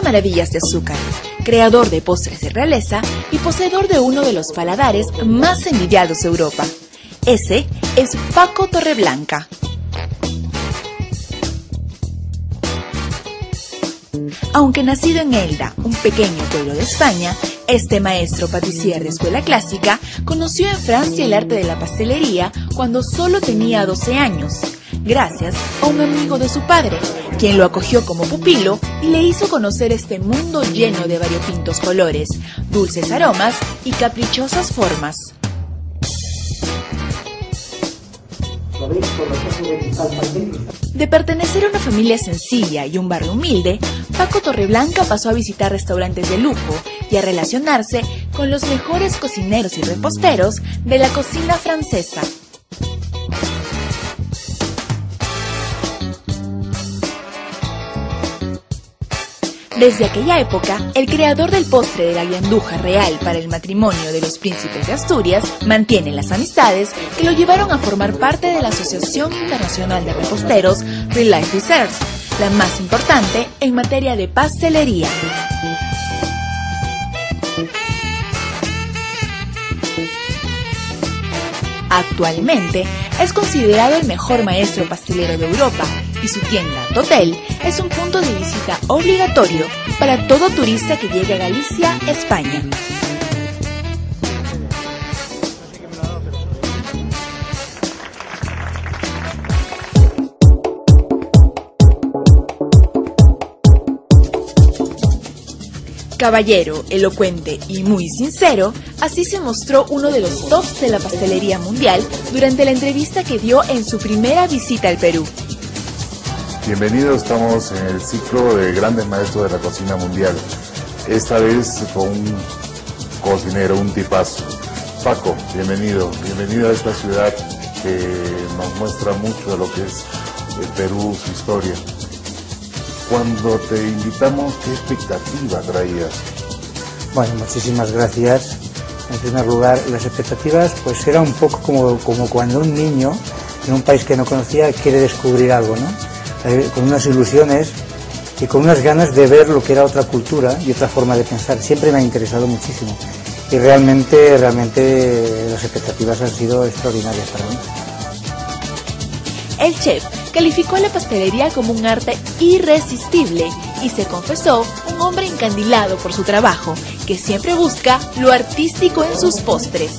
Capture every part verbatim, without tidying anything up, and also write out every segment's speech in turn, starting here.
maravillas de azúcar, creador de postres de realeza y poseedor de uno de los paladares más envidiados de Europa. Ese es Paco Torreblanca. Aunque nacido en Elda, un pequeño pueblo de España, este maestro patissier de escuela clásica conoció en Francia el arte de la pastelería cuando solo tenía doce años, gracias a un amigo de su padre, quien lo acogió como pupilo y le hizo conocer este mundo lleno de variopintos colores, dulces aromas y caprichosas formas. De pertenecer a una familia sencilla y un barrio humilde, Paco Torreblanca pasó a visitar restaurantes de lujo y a relacionarse con los mejores cocineros y reposteros de la cocina francesa. Desde aquella época, el creador del postre de la guianduja real para el matrimonio de los príncipes de Asturias mantiene las amistades que lo llevaron a formar parte de la Asociación Internacional de Reposteros Real Life Desserts, la más importante en materia de pastelería. Actualmente es considerado el mejor maestro pastelero de Europa y su tienda Totel es un punto de visita obligatorio para todo turista que llegue a Galicia, España. Caballero, elocuente y muy sincero, así se mostró uno de los tops de la pastelería mundial durante la entrevista que dio en su primera visita al Perú. Bienvenidos, estamos en el ciclo de grandes maestros de la cocina mundial. Esta vez con un cocinero, un tipazo. Paco, bienvenido, bienvenido a esta ciudad que nos muestra mucho de lo que es el Perú, su historia. Cuando te invitamos, ¿qué expectativa traías? Bueno, muchísimas gracias. En primer lugar, las expectativas pues era un poco como, como cuando un niño en un país que no conocía quiere descubrir algo, ¿no? Con unas ilusiones y con unas ganas de ver lo que era otra cultura y otra forma de pensar. Siempre me ha interesado muchísimo y realmente, realmente las expectativas han sido extraordinarias para mí. El chef calificó a la pastelería como un arte irresistible y se confesó un hombre encandilado por su trabajo, que siempre busca lo artístico en sus postres.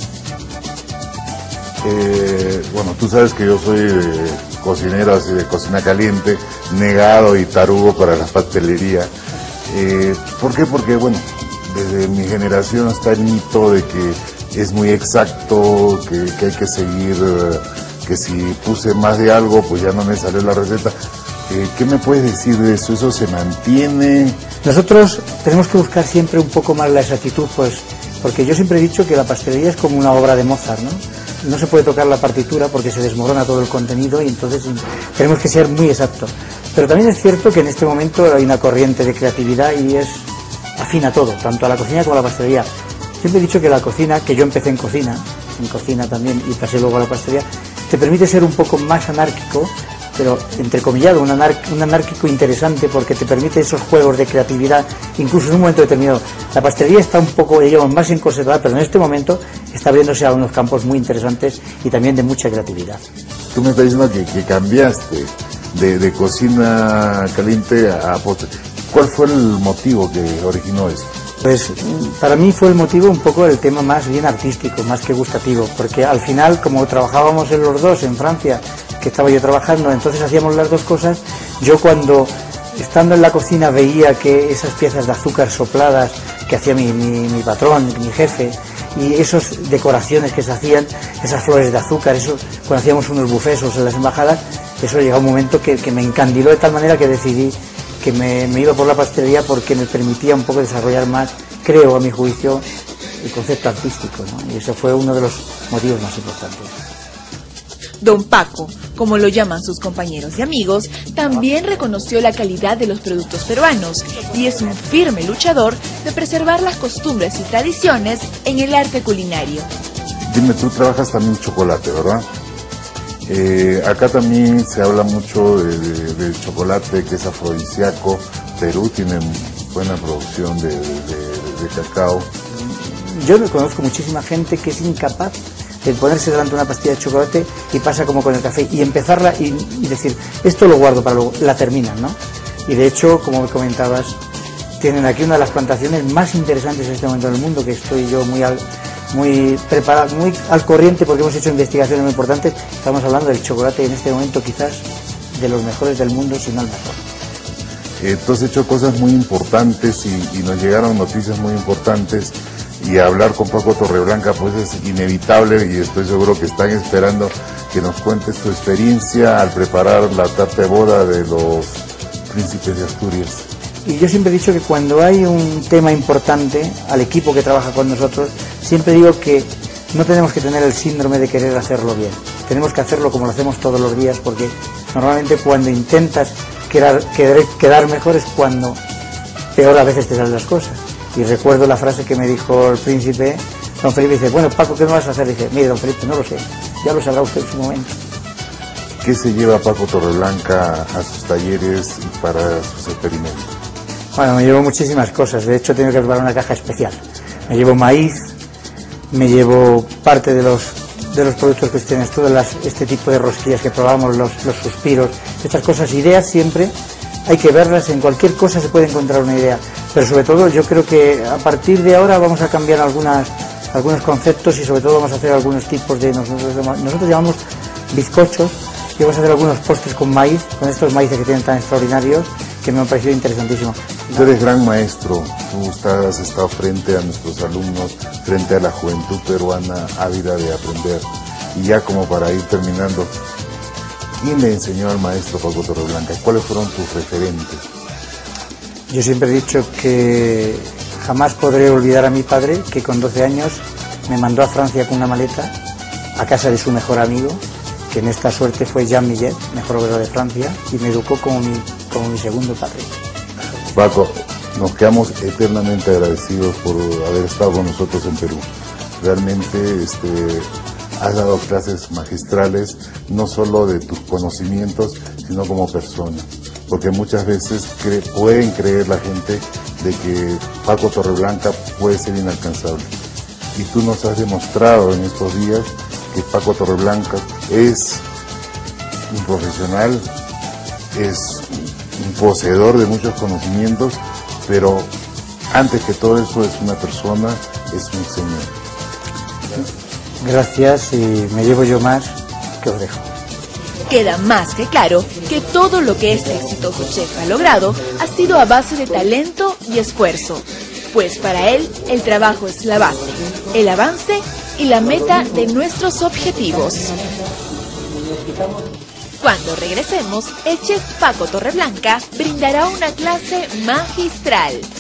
Eh, bueno, tú sabes que yo soy de cocinero así de cocina caliente, negado y tarugo para la pastelería. Eh, ¿Por qué? Porque, bueno, desde mi generación está el mito de que es muy exacto, que, que hay que seguir... que si puse más de algo, pues ya no me salió la receta. Eh, ¿Qué me puedes decir de eso? ¿Eso se mantiene? Nosotros tenemos que buscar siempre un poco más la exactitud, pues, porque yo siempre he dicho que la pastelería es como una obra de Mozart, ¿no? No se puede tocar la partitura porque se desmorona todo el contenido y entonces tenemos que ser muy exactos. Pero también es cierto que en este momento hay una corriente de creatividad y es afín a todo, tanto a la cocina como a la pastelería. Siempre he dicho que la cocina, que yo empecé en cocina, en cocina también y pasé luego a la pastelería, te permite ser un poco más anárquico, pero entrecomillado, un, anar un anárquico interesante porque te permite esos juegos de creatividad, incluso en un momento determinado. La pastelería está un poco, digamos, más encorsetada, pero en este momento está abriéndose a unos campos muy interesantes y también de mucha creatividad. Tú me estás diciendo que, que cambiaste de, de cocina caliente a postre. ¿Cuál fue el motivo que originó esto? Pues para mí fue el motivo un poco el tema más bien artístico, más que gustativo, porque al final, como trabajábamos en los dos en Francia, que estaba yo trabajando, entonces hacíamos las dos cosas. Yo cuando, estando en la cocina, veía que esas piezas de azúcar sopladas que hacía mi, mi, mi patrón, mi jefe, y esas decoraciones que se hacían, esas flores de azúcar, eso, cuando hacíamos unos buffets en las embajadas, eso llegó un momento que, que me encandiló de tal manera que decidí que me, me iba por la pastelería porque me permitía un poco desarrollar más, creo a mi juicio, el concepto artístico, ¿no? Y ese fue uno de los motivos más importantes. Don Paco, como lo llaman sus compañeros y amigos, también reconoció la calidad de los productos peruanos y es un firme luchador de preservar las costumbres y tradiciones en el arte culinario. Dime, tú trabajas también chocolate, ¿verdad? Eh, acá también se habla mucho de, de, del chocolate, que es afrodisíaco. Perú tiene buena producción de, de, de cacao. Yo no conozco muchísima gente que es incapaz de ponerse delante de una pastilla de chocolate y pasa como con el café y empezarla y, y decir, esto lo guardo para luego, la terminan, ¿no? Y de hecho, como me comentabas, tienen aquí una de las plantaciones más interesantes en este momento en el mundo, que estoy yo muy al, muy preparado, muy al corriente porque hemos hecho investigaciones muy importantes. Estamos hablando del chocolate en este momento quizás de los mejores del mundo, si no el mejor. Eh, tú has hecho cosas muy importantes y, y nos llegaron noticias muy importantes, y hablar con Paco Torreblanca pues es inevitable, y estoy seguro que están esperando que nos cuentes tu experiencia al preparar la tarta de boda de los príncipes de Asturias. Y yo siempre he dicho que cuando hay un tema importante, al equipo que trabaja con nosotros, siempre digo que no tenemos que tener el síndrome de querer hacerlo bien. Tenemos que hacerlo como lo hacemos todos los días, porque normalmente cuando intentas quedar, quedar, quedar mejor es cuando peor a veces te salen las cosas. Y recuerdo la frase que me dijo el príncipe, don Felipe, dice, bueno, Paco, ¿qué me vas a hacer? Dice, mire, don Felipe, no lo sé, ya lo sabrá usted en su momento. ¿Qué se lleva Paco Torreblanca a sus talleres y para sus experimentos? Bueno, me llevo muchísimas cosas, de hecho tengo que preparar una caja especial. Me llevo maíz, me llevo parte de los de los productos que tienes tú, de las, este tipo de rosquillas que probamos, los, los suspiros, estas cosas, ideas siempre, hay que verlas, en cualquier cosa se puede encontrar una idea, pero sobre todo yo creo que a partir de ahora vamos a cambiar algunas, algunos conceptos y sobre todo vamos a hacer algunos tipos de, nosotros, nosotros llamamos bizcochos, y vamos a hacer algunos postres con maíz, con estos maíces que tienen tan extraordinarios, que me han parecido interesantísimo. Tú eres gran maestro, tú estás, has estado frente a nuestros alumnos, frente a la juventud peruana ávida de aprender. Y ya como para ir terminando, ¿quién le enseñó al maestro Paco Torreblanca? ¿Cuáles fueron tus referentes? Yo siempre he dicho que jamás podré olvidar a mi padre, que con doce años me mandó a Francia con una maleta a casa de su mejor amigo, que en esta suerte fue Jean Millet, mejor obrero de Francia, y me educó como mi, como mi segundo padre. Paco, nos quedamos eternamente agradecidos por haber estado con nosotros en Perú. Realmente este, has dado clases magistrales, no solo de tus conocimientos, sino como persona. Porque muchas veces cre pueden creer la gente de que Paco Torreblanca puede ser inalcanzable. Y tú nos has demostrado en estos días que Paco Torreblanca es un profesional, es un poseedor de muchos conocimientos, pero antes que todo eso es una persona, es un señor. Gracias, y me llevo yo más que os dejo. Queda más que claro que todo lo que este exitoso chef ha logrado ha sido a base de talento y esfuerzo, pues para él el trabajo es la base, el avance y la meta de nuestros objetivos. Cuando regresemos, el chef Paco Torreblanca brindará una clase magistral.